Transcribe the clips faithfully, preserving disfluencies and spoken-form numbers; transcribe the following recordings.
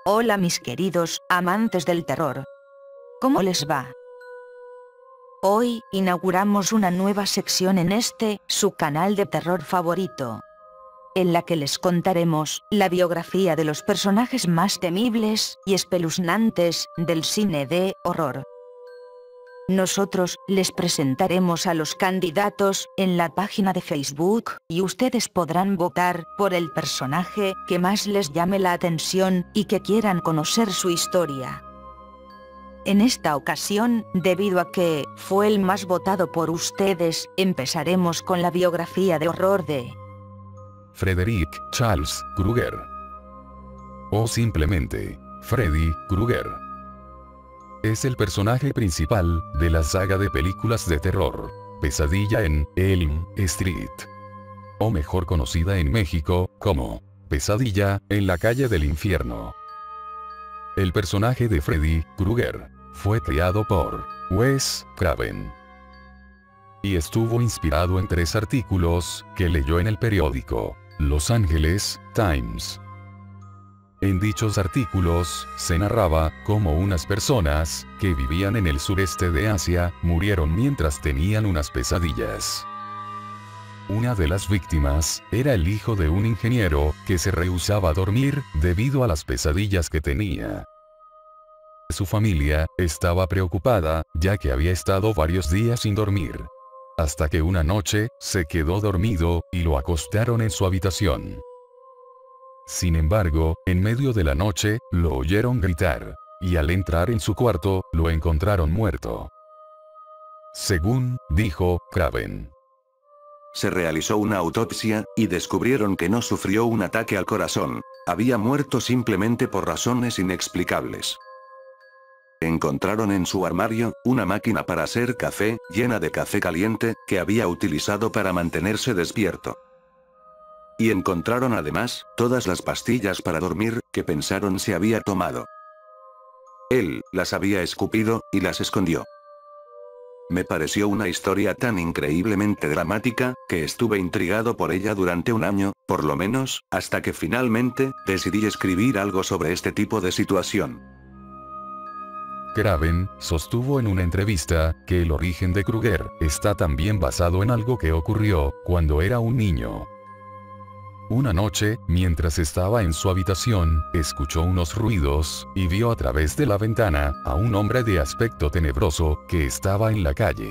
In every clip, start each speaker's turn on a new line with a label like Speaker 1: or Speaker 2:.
Speaker 1: Hola mis queridos amantes del terror. ¿Cómo les va? Hoy inauguramos una nueva sección en este, su canal de terror favorito, en la que les contaremos la biografía de los personajes más temibles y espeluznantes del cine de horror. Nosotros les presentaremos a los candidatos en la página de Facebook y ustedes podrán votar por el personaje que más les llame la atención y que quieran conocer su historia. En esta ocasión, debido a que fue el más votado por ustedes, empezaremos con la biografía de horror de
Speaker 2: Frederick Charles Krueger, o simplemente Freddy Krueger. Es el personaje principal de la saga de películas de terror, Pesadilla en Elm Street, o mejor conocida en México como Pesadilla en la calle del infierno. El personaje de Freddy Krueger fue creado por Wes Craven y estuvo inspirado en tres artículos que leyó en el periódico Los Angeles Times. En dichos artículos, se narraba cómo unas personas, que vivían en el sureste de Asia, murieron mientras tenían unas pesadillas. Una de las víctimas, era el hijo de un ingeniero, que se rehusaba a dormir, debido a las pesadillas que tenía. Su familia, estaba preocupada, ya que había estado varios días sin dormir. Hasta que una noche, se quedó dormido, y lo acostaron en su habitación. Sin embargo, en medio de la noche, lo oyeron gritar, y al entrar en su cuarto, lo encontraron muerto. Según dijo Craven.
Speaker 3: Se realizó una autopsia, y descubrieron que no sufrió un ataque al corazón. Había muerto simplemente por razones inexplicables. Encontraron en su armario, una máquina para hacer café, llena de café caliente, que había utilizado para mantenerse despierto. Y encontraron además, todas las pastillas para dormir, que pensaron se había tomado. Él, las había escupido, y las escondió. Me pareció una historia tan increíblemente dramática, que estuve intrigado por ella durante un año, por lo menos, hasta que finalmente, decidí escribir algo sobre este tipo de situación.
Speaker 2: Craven sostuvo en una entrevista, que el origen de Krueger, está también basado en algo que ocurrió, cuando era un niño. Una noche, mientras estaba en su habitación, escuchó unos ruidos, y vio a través de la ventana, a un hombre de aspecto tenebroso, que estaba en la calle.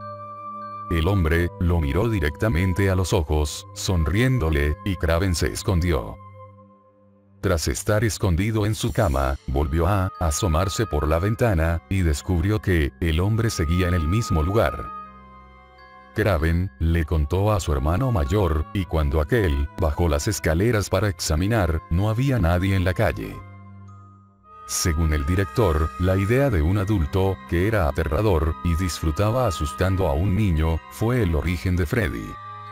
Speaker 2: El hombre, lo miró directamente a los ojos, sonriéndole, y Craven se escondió. Tras estar escondido en su cama, volvió a asomarse por la ventana, y descubrió que, el hombre seguía en el mismo lugar. Craven le contó a su hermano mayor, y cuando aquel bajó las escaleras para examinar, no había nadie en la calle. Según el director, la idea de un adulto, que era aterrador, y disfrutaba asustando a un niño, fue el origen de Freddy.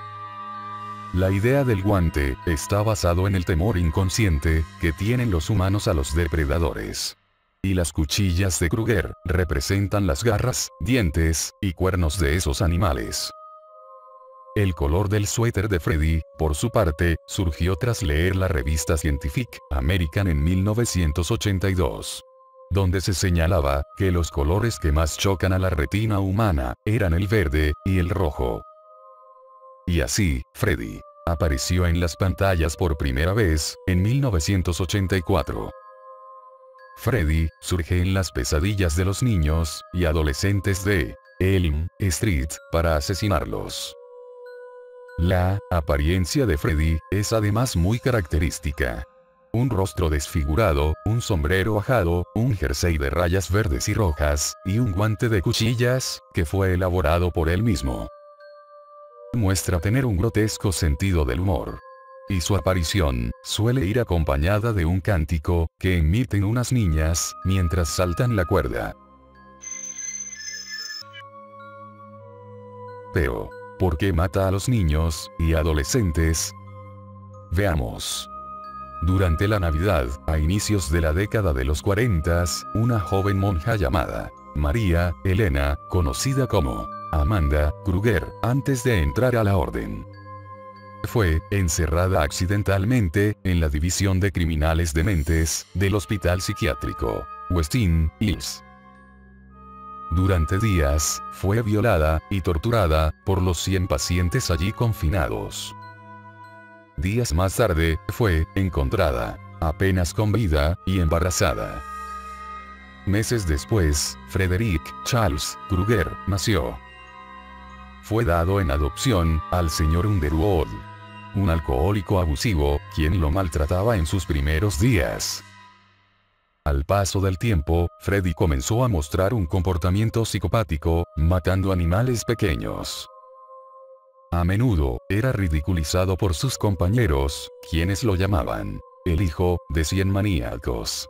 Speaker 2: La idea del guante, está basado en el temor inconsciente, que tienen los humanos a los depredadores. Y las cuchillas de Krueger, representan las garras, dientes, y cuernos de esos animales. El color del suéter de Freddy, por su parte, surgió tras leer la revista Scientific American en mil novecientos ochenta y dos. Donde se señalaba, que los colores que más chocan a la retina humana, eran el verde, y el rojo. Y así, Freddy apareció en las pantallas por primera vez, en mil novecientos ochenta y cuatro. Freddy surge en las pesadillas de los niños y adolescentes de Elm Street para asesinarlos. La apariencia de Freddy es además muy característica. Un rostro desfigurado, un sombrero ajado, un jersey de rayas verdes y rojas, y un guante de cuchillas, que fue elaborado por él mismo. Muestra tener un grotesco sentido del humor. Y su aparición, suele ir acompañada de un cántico, que emiten unas niñas, mientras saltan la cuerda. Pero, ¿por qué mata a los niños, y adolescentes? Veamos. Durante la Navidad, a inicios de la década de los cuarenta, una joven monja llamada María Elena, conocida como Amanda Krueger, antes de entrar a la orden, fue encerrada accidentalmente en la división de criminales dementes del hospital psiquiátrico Westin Hills. Durante días, fue violada y torturada por los cien pacientes allí confinados. Días más tarde, fue encontrada, apenas con vida, y embarazada. Meses después, Frederick Charles Krueger nació. Fue dado en adopción al señor Underwood, un alcohólico abusivo, quien lo maltrataba en sus primeros días. Al paso del tiempo, Freddy comenzó a mostrar un comportamiento psicopático, matando animales pequeños. A menudo, era ridiculizado por sus compañeros, quienes lo llamaban el hijo de cien maníacos.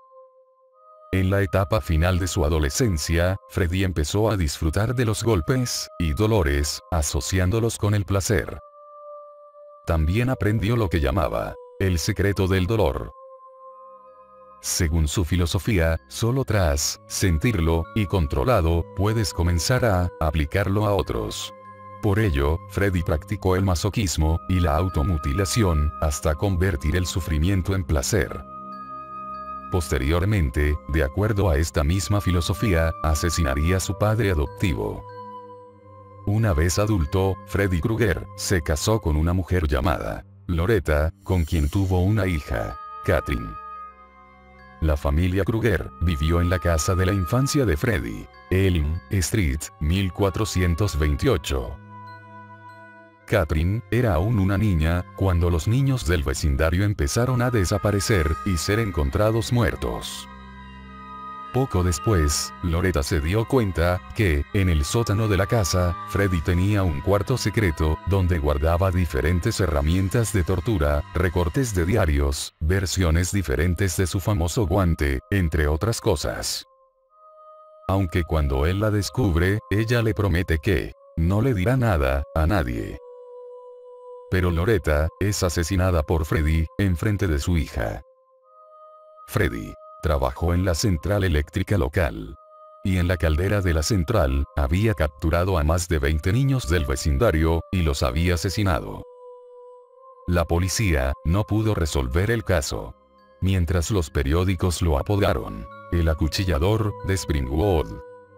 Speaker 2: En la etapa final de su adolescencia, Freddy empezó a disfrutar de los golpes y dolores, asociándolos con el placer. También aprendió lo que llamaba el secreto del dolor. Según su filosofía, solo tras sentirlo y controlado, puedes comenzar a aplicarlo a otros. Por ello, Freddy practicó el masoquismo y la automutilación, hasta convertir el sufrimiento en placer. Posteriormente, de acuerdo a esta misma filosofía, asesinaría a su padre adoptivo. Una vez adulto, Freddy Krueger se casó con una mujer llamada Loretta, con quien tuvo una hija, Catherine. La familia Krueger vivió en la casa de la infancia de Freddy, Elm Street, mil cuatrocientos veintiocho. Catherine era aún una niña cuando los niños del vecindario empezaron a desaparecer y ser encontrados muertos. Poco después, Loretta se dio cuenta que, en el sótano de la casa, Freddy tenía un cuarto secreto, donde guardaba diferentes herramientas de tortura, recortes de diarios, versiones diferentes de su famoso guante, entre otras cosas. Aunque cuando él la descubre, ella le promete que no le dirá nada a nadie. Pero Loretta es asesinada por Freddy, enfrente de su hija. Freddy trabajó en la central eléctrica local. Y en la caldera de la central, había capturado a más de veinte niños del vecindario, y los había asesinado. La policía no pudo resolver el caso. Mientras los periódicos lo apodaron el acuchillador de Springwood.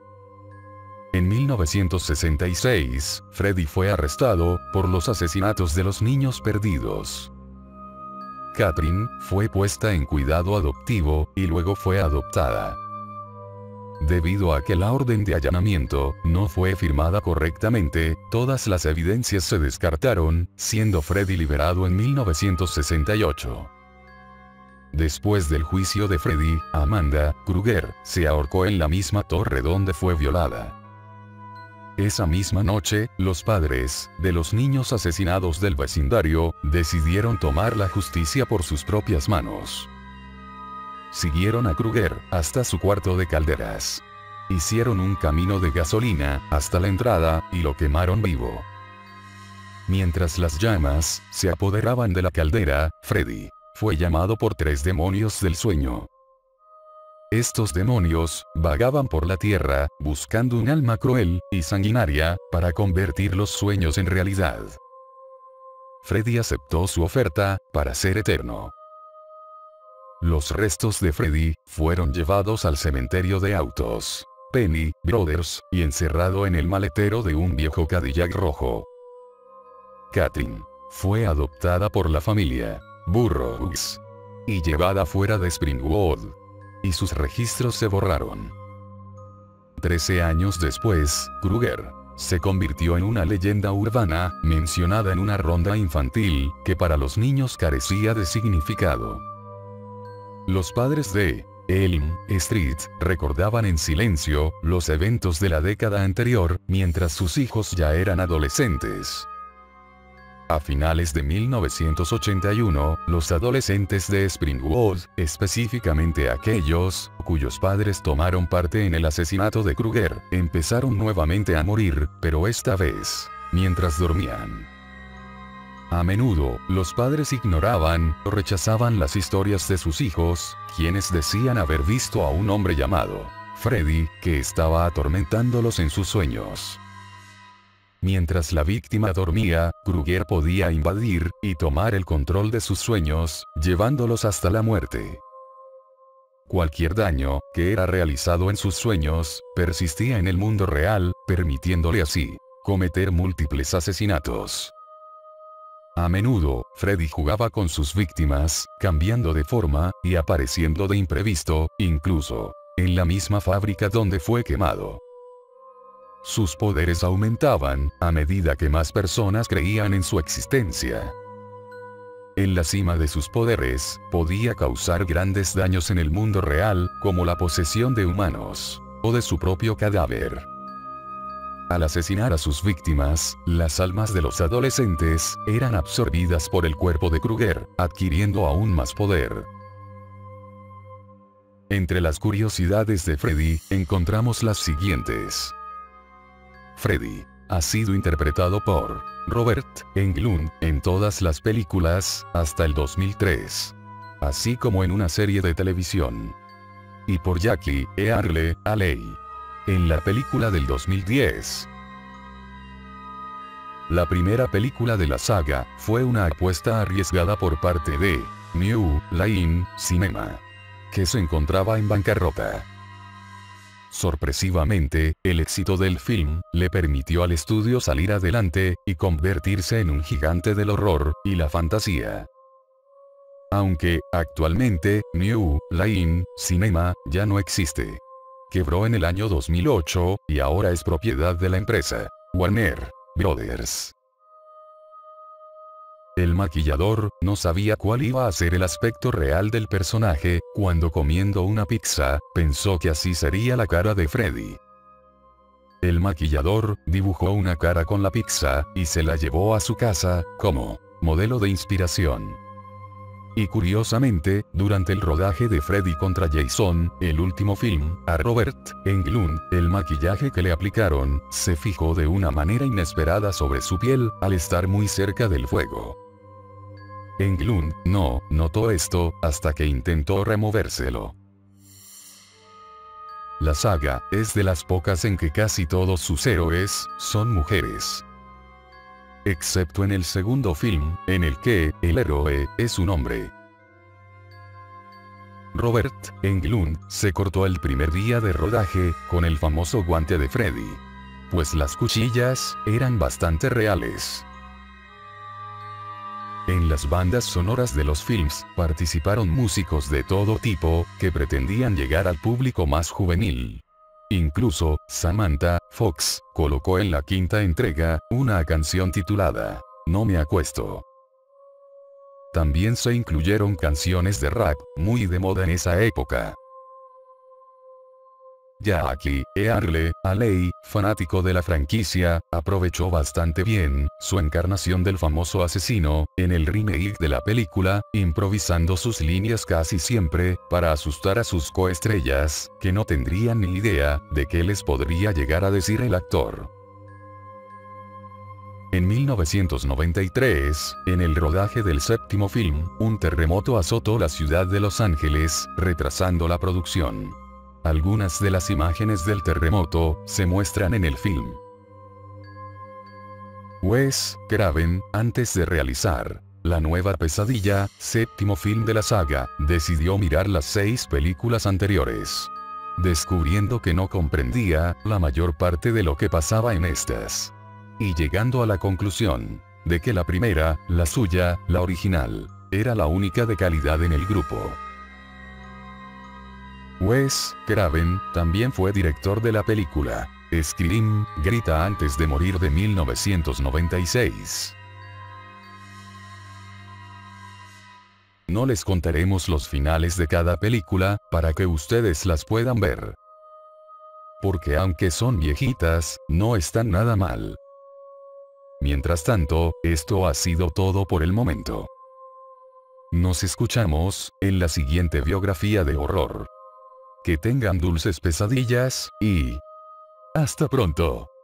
Speaker 2: En mil novecientos sesenta y seis, Freddy fue arrestado por los asesinatos de los niños perdidos. Catherine fue puesta en cuidado adoptivo, y luego fue adoptada. Debido a que la orden de allanamiento no fue firmada correctamente, todas las evidencias se descartaron, siendo Freddy liberado en mil novecientos sesenta y ocho. Después del juicio de Freddy, Amanda Krueger se ahorcó en la misma torre donde fue violada. Esa misma noche, los padres de los niños asesinados del vecindario decidieron tomar la justicia por sus propias manos. Siguieron a Krueger hasta su cuarto de calderas. Hicieron un camino de gasolina hasta la entrada y lo quemaron vivo. Mientras las llamas se apoderaban de la caldera, Freddy fue llamado por tres demonios del sueño. Estos demonios vagaban por la tierra, buscando un alma cruel y sanguinaria para convertir los sueños en realidad. Freddy aceptó su oferta para ser eterno. Los restos de Freddy fueron llevados al cementerio de autos Penny Brothers y encerrado en el maletero de un viejo Cadillac rojo. Catherine fue adoptada por la familia Burroughs y llevada fuera de Springwood. Y sus registros se borraron. Trece años después, Krueger se convirtió en una leyenda urbana, mencionada en una ronda infantil, que para los niños carecía de significado. Los padres de Elm Street recordaban en silencio los eventos de la década anterior, mientras sus hijos ya eran adolescentes. A finales de mil novecientos ochenta y uno, los adolescentes de Springwood, específicamente aquellos cuyos padres tomaron parte en el asesinato de Krueger, empezaron nuevamente a morir, pero esta vez, mientras dormían. A menudo, los padres ignoraban o rechazaban las historias de sus hijos, quienes decían haber visto a un hombre llamado Freddy, que estaba atormentándolos en sus sueños. Mientras la víctima dormía, Kruger podía invadir y tomar el control de sus sueños, llevándolos hasta la muerte. Cualquier daño que era realizado en sus sueños, persistía en el mundo real, permitiéndole así cometer múltiples asesinatos. A menudo, Freddy jugaba con sus víctimas, cambiando de forma, y apareciendo de imprevisto, incluso en la misma fábrica donde fue quemado. Sus poderes aumentaban, a medida que más personas creían en su existencia. En la cima de sus poderes, podía causar grandes daños en el mundo real, como la posesión de humanos, o de su propio cadáver. Al asesinar a sus víctimas, las almas de los adolescentes eran absorbidas por el cuerpo de Kruger, adquiriendo aún más poder. Entre las curiosidades de Freddy, encontramos las siguientes. Freddy ha sido interpretado por Robert Englund en todas las películas, hasta el dos mil tres. Así como en una serie de televisión. Y por Jackie Earle Haley en la película del dos mil diez. La primera película de la saga fue una apuesta arriesgada por parte de New Line Cinema, que se encontraba en bancarrota. Sorpresivamente, el éxito del film le permitió al estudio salir adelante y convertirse en un gigante del horror y la fantasía. Aunque, actualmente, New Line Cinema ya no existe. Quebró en el año dos mil ocho, y ahora es propiedad de la empresa Warner Brothers. El maquillador no sabía cuál iba a ser el aspecto real del personaje, cuando comiendo una pizza, pensó que así sería la cara de Freddy. El maquillador dibujó una cara con la pizza, y se la llevó a su casa, como modelo de inspiración. Y curiosamente, durante el rodaje de Freddy contra Jason, el último film, a Robert Englund, el maquillaje que le aplicaron, se fijó de una manera inesperada sobre su piel, al estar muy cerca del fuego. Englund no notó esto, hasta que intentó removérselo. La saga es de las pocas en que casi todos sus héroes son mujeres. Excepto en el segundo film, en el que el héroe es un hombre. Robert Englund se cortó el primer día de rodaje con el famoso guante de Freddy, pues las cuchillas eran bastante reales. En las bandas sonoras de los films participaron músicos de todo tipo que pretendían llegar al público más juvenil. Incluso, Samantha Fox colocó en la quinta entrega una canción titulada No me acuesto. También se incluyeron canciones de rap, muy de moda en esa época. Jackie Earle Haley, fanático de la franquicia, aprovechó bastante bien su encarnación del famoso asesino en el remake de la película, improvisando sus líneas casi siempre para asustar a sus coestrellas, que no tendrían ni idea de qué les podría llegar a decir el actor. En mil novecientos noventa y tres, en el rodaje del séptimo film, un terremoto azotó la ciudad de Los Ángeles, retrasando la producción. Algunas de las imágenes del terremoto se muestran en el film. Wes Craven, antes de realizar La Nueva Pesadilla, séptimo film de la saga, decidió mirar las seis películas anteriores, descubriendo que no comprendía la mayor parte de lo que pasaba en estas, y llegando a la conclusión de que la primera, la suya, la original, era la única de calidad en el grupo. Wes Craven también fue director de la película Scream, Grita antes de morir de mil novecientos noventa y seis. No les contaremos los finales de cada película, para que ustedes las puedan ver. Porque aunque son viejitas, no están nada mal. Mientras tanto, esto ha sido todo por el momento. Nos escuchamos en la siguiente biografía de horror. Que tengan dulces pesadillas, y hasta pronto.